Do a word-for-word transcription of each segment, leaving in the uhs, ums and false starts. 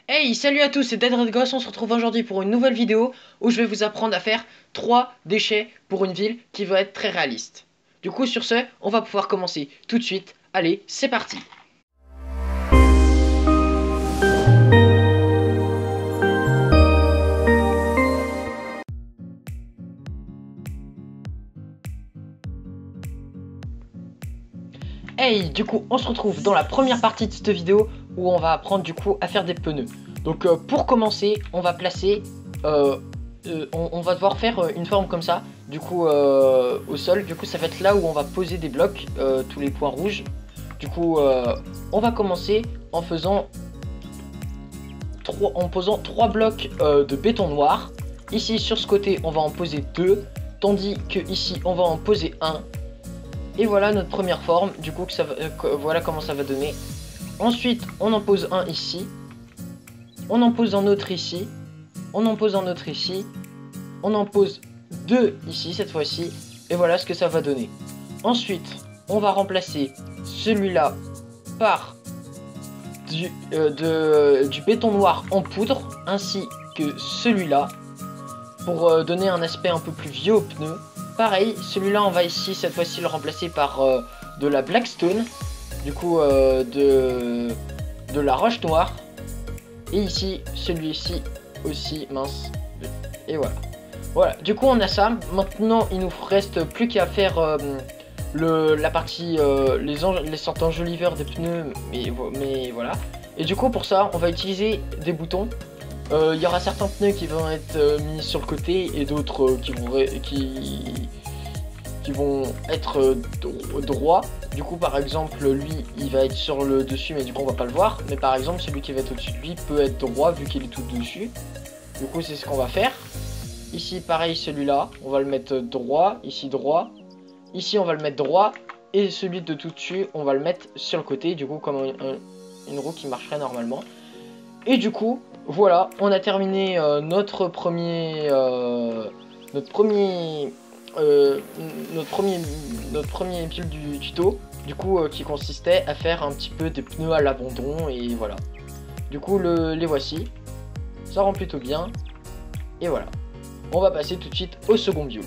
Hey, salut à tous, c'est DeadRedGhost, on se retrouve aujourd'hui pour une nouvelle vidéo où je vais vous apprendre à faire trois déchets pour une ville qui va être très réaliste. Du coup, sur ce, on va pouvoir commencer tout de suite. Allez, c'est parti! Hey, du coup, on se retrouve dans la première partie de cette vidéo où on va apprendre du coup à faire des pneus. Donc euh, pour commencer, on va placer, euh, euh, on, on va devoir faire euh, une forme comme ça, du coup euh, au sol. Du coup, ça va être là où on va poser des blocs, euh, tous les points rouges. Du coup, euh, on va commencer en faisant trois, en posant trois blocs euh, de béton noir. Ici, sur ce côté, on va en poser deux, tandis que ici, on va en poser un. Et voilà notre première forme, du coup que ça va, euh, que, voilà comment ça va donner. Ensuite on en pose un ici, on en pose un autre ici, on en pose un autre ici, on en pose deux ici cette fois-ci, et voilà ce que ça va donner. Ensuite on va remplacer celui-là par du, euh, de, du béton noir en poudre, ainsi que celui-là, pour euh, donner un aspect un peu plus vieux au pneu. Pareil, celui-là on va ici cette fois-ci le remplacer par euh, de la blackstone, du coup euh, de, de la roche noire. Et ici, celui-ci aussi, mince. Et voilà. Voilà, du coup on a ça. Maintenant il nous reste plus qu'à faire euh, le, la partie, euh, les, les sortes d'enjoliveurs des pneus, mais, mais voilà. Et du coup pour ça on va utiliser des boutons. Il euh, y aura certains pneus qui vont être euh, mis sur le côté et d'autres euh, qui, vont qui, qui vont être euh, droits. Du coup par exemple lui il va être sur le dessus mais du coup on va pas le voir. Mais par exemple celui qui va être au-dessus de lui peut être droit vu qu'il est tout dessus. Du coup c'est ce qu'on va faire. Ici pareil celui-là on va le mettre droit, ici droit. Ici on va le mettre droit. Et celui de tout dessus on va le mettre sur le côté. Du coup comme un, un, une roue qui marcherait normalement. Et du coup voilà, on a terminé euh, notre premier, euh, notre premier, euh, notre premier, notre premier pile du tuto, du coup euh, qui consistait à faire un petit peu des pneus à l'abandon et voilà. Du coup le, les voici, ça rend plutôt bien et voilà. On va passer tout de suite au second build.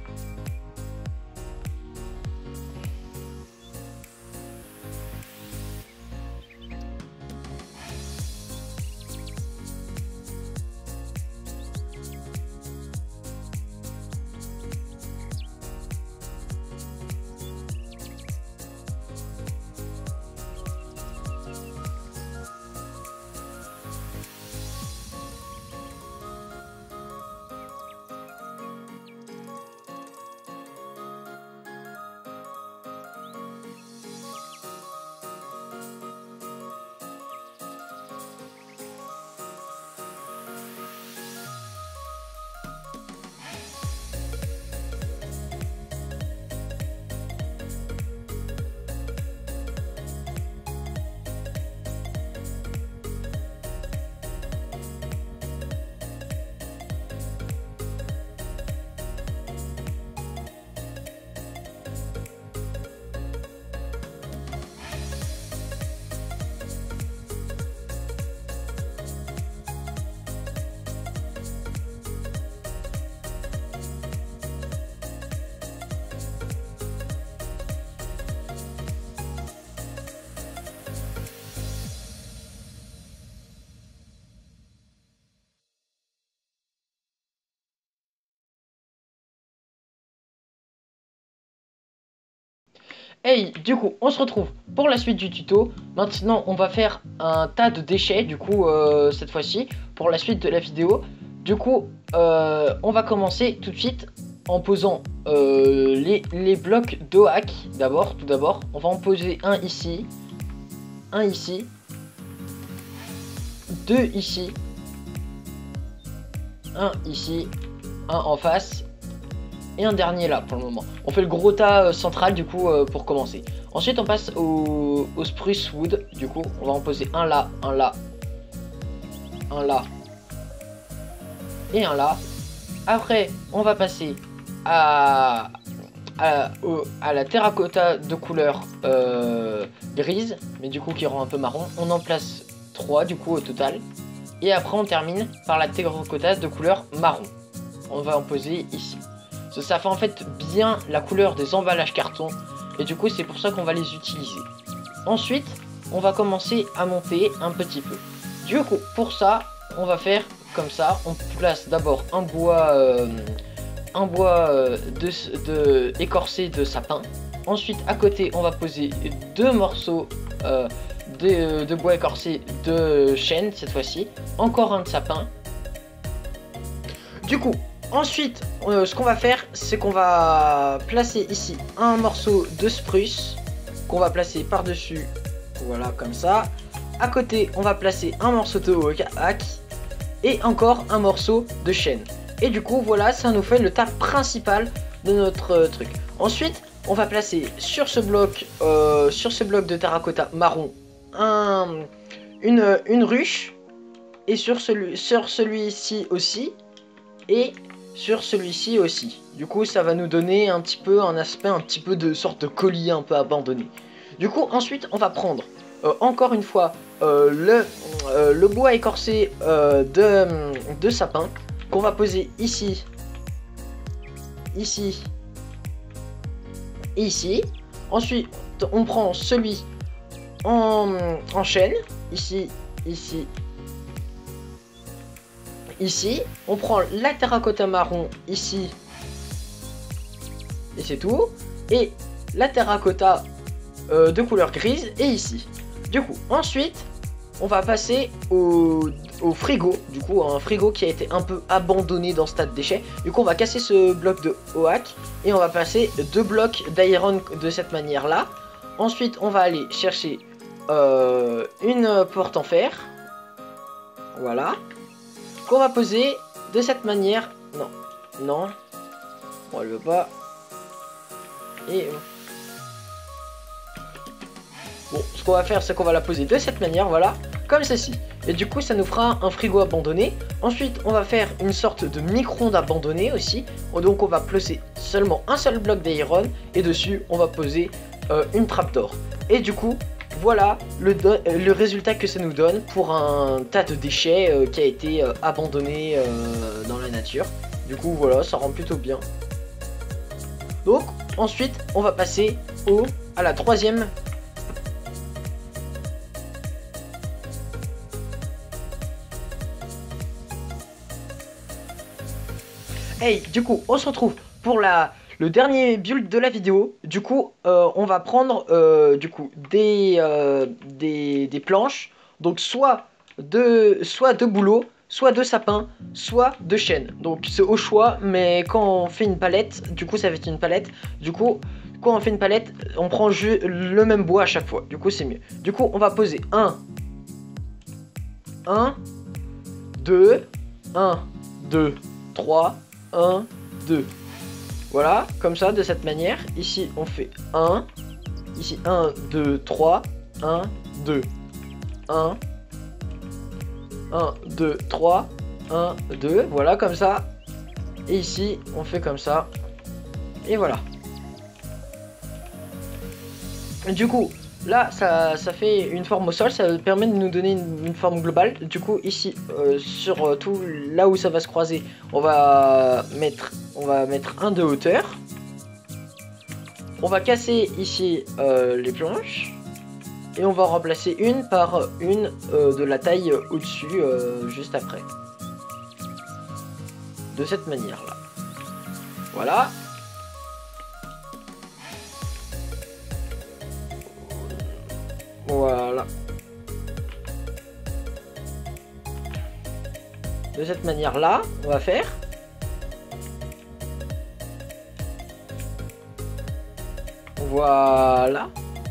Hey, du coup, on se retrouve pour la suite du tuto. Maintenant, on va faire un tas de déchets, du coup, euh, cette fois-ci, pour la suite de la vidéo. Du coup, euh, on va commencer tout de suite en posant euh, les, les blocs d'Oak. D'abord, tout d'abord, on va en poser un ici, un ici, deux ici, un ici, un en face. Et un dernier là pour le moment. On fait le gros tas euh, central du coup euh, pour commencer. Ensuite on passe au, au spruce wood. Du coup on va en poser un là, un là, un là et un là. Après on va passer à, à, au, à la terracotta de couleur euh, grise. Mais du coup qui rend un peu marron. On en place trois du coup au total. Et après on termine par la terracotta de couleur marron. On va en poser ici. Ça, ça fait en fait bien la couleur des emballages carton. Et du coup c'est pour ça qu'on va les utiliser. Ensuite on va commencer à monter un petit peu. Du coup pour ça on va faire comme ça. On place d'abord un bois, euh, un bois euh, de, de, écorcé de sapin. Ensuite à côté on va poser deux morceaux euh, de, de bois écorcé de chêne cette fois-ci. Encore un de sapin. Du coup ensuite euh, ce qu'on va faire c'est qu'on va placer ici un morceau de spruce qu'on va placer par dessus, voilà comme ça. À côté on va placer un morceau de oak et encore un morceau de chêne. Et du coup voilà, ça nous fait le tas principal de notre euh, truc. Ensuite on va placer sur ce bloc euh, sur ce bloc de terracotta marron un, une, une ruche. Et sur celui sur celui-ci aussi. Et sur celui-ci aussi. Du coup ça va nous donner un petit peu un aspect un petit peu de sorte de collier un peu abandonné. Du coup ensuite on va prendre euh, encore une fois euh, le, euh, le bois écorcé euh, de, de sapin qu'on va poser ici, ici et ici. Ensuite on prend celui en, en chêne, ici, ici, ici. On prend la terracotta marron ici et c'est tout. Et la terracotta euh, de couleur grise et ici. Du coup ensuite on va passer au, au frigo. Du coup un frigo qui a été un peu abandonné dans ce tas de déchets. Du coup on va casser ce bloc de oak et on va passer deux blocs d'iron de cette manière là. Ensuite on va aller chercher euh, une porte en fer, voilà, qu'on va poser de cette manière. Non, non, on ne le veut pas. Et bon, ce qu'on va faire c'est qu'on va la poser de cette manière, voilà, comme ceci. Et du coup ça nous fera un frigo abandonné. Ensuite on va faire une sorte de micro-ondes abandonné aussi. Donc on va placer seulement un seul bloc d'iron et dessus on va poser euh, une trappe d'or. Et du coup voilà le, le résultat que ça nous donne pour un tas de déchets euh, qui a été euh, abandonné euh, dans la nature. Du coup voilà, ça rend plutôt bien. Donc ensuite on va passer au à la troisième. Hey, du coup on se retrouve pour la le dernier build de la vidéo. Du coup euh, on va prendre euh, du coup des, euh, des des planches, donc soit de soit de bouleau, soit de sapin, soit de chêne. Donc c'est au choix, mais quand on fait une palette, du coup ça va être une palette. Du coup quand on fait une palette on prend le même bois à chaque fois, du coup c'est mieux. Du coup on va poser un un deux un deux trois un deux. Voilà, comme ça, de cette manière. Ici, on fait un. Ici, un, deux, trois. un, deux. un. un, deux, trois. un, deux. Voilà, comme ça. Et ici, on fait comme ça. Et voilà. Du coup, là, ça, ça fait une forme au sol. Ça permet de nous donner une, une forme globale. Du coup, ici, euh, sur euh, tout là où ça va se croiser, on va mettre... On va mettre un de hauteur. On va casser ici euh, les planches. Et on va remplacer une par une euh, de la taille au-dessus, euh, juste après. De cette manière-là. Voilà. Voilà. De cette manière-là, on va faire. Voilà.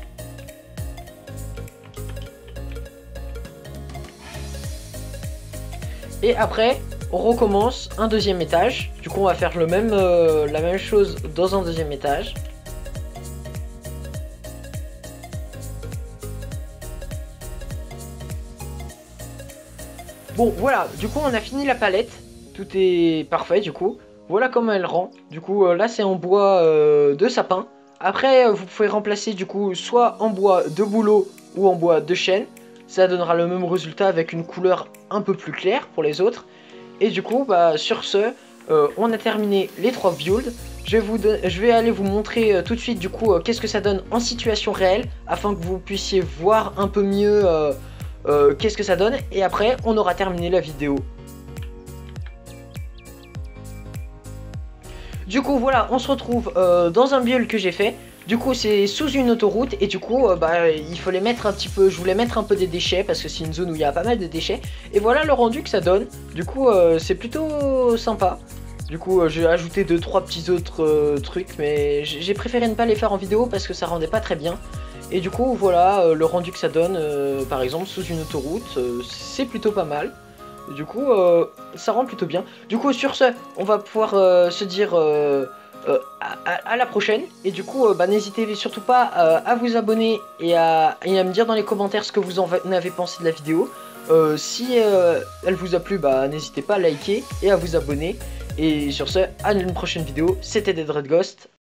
Et après, on recommence un deuxième étage. Du coup, on va faire le même, euh, la même chose dans un deuxième étage. Bon, voilà. Du coup, on a fini la palette. Tout est parfait, du coup. Voilà comment elle rend. Du coup, euh, là, c'est en bois euh, de sapin. Après, vous pouvez remplacer du coup soit en bois de bouleau ou en bois de chêne. ça donnera le même résultat avec une couleur un peu plus claire pour les autres. Et du coup, bah, sur ce, euh, on a terminé les trois builds. Je vais, vous je vais aller vous montrer euh, tout de suite du coup euh, qu'est-ce que ça donne en situation réelle, afin que vous puissiez voir un peu mieux euh, euh, qu'est-ce que ça donne. Et après, on aura terminé la vidéo. Du coup, voilà, on se retrouve euh, dans un build que j'ai fait. Du coup, c'est sous une autoroute et du coup, euh, bah, il fallait mettre un petit peu, je voulais mettre un peu des déchets parce que c'est une zone où il y a pas mal de déchets. Et voilà le rendu que ça donne. Du coup, euh, c'est plutôt sympa. Du coup, euh, j'ai ajouté deux trois petits autres euh, trucs, mais j'ai préféré ne pas les faire en vidéo parce que ça rendait pas très bien. Et du coup, voilà euh, le rendu que ça donne, euh, par exemple, sous une autoroute, euh, c'est plutôt pas mal. Du coup, euh, ça rend plutôt bien. Du coup, sur ce, on va pouvoir euh, se dire euh, euh, à, à, à la prochaine. Et du coup, euh, bah, n'hésitez surtout pas euh, à vous abonner et à, et à me dire dans les commentaires ce que vous en avez pensé de la vidéo. Euh, si euh, elle vous a plu, bah, n'hésitez pas à liker et à vous abonner. Et sur ce, à une prochaine vidéo. C'était Dead Red Ghost.